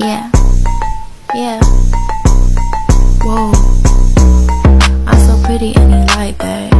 Yeah, yeah. Whoa, I'm so pretty and he like that.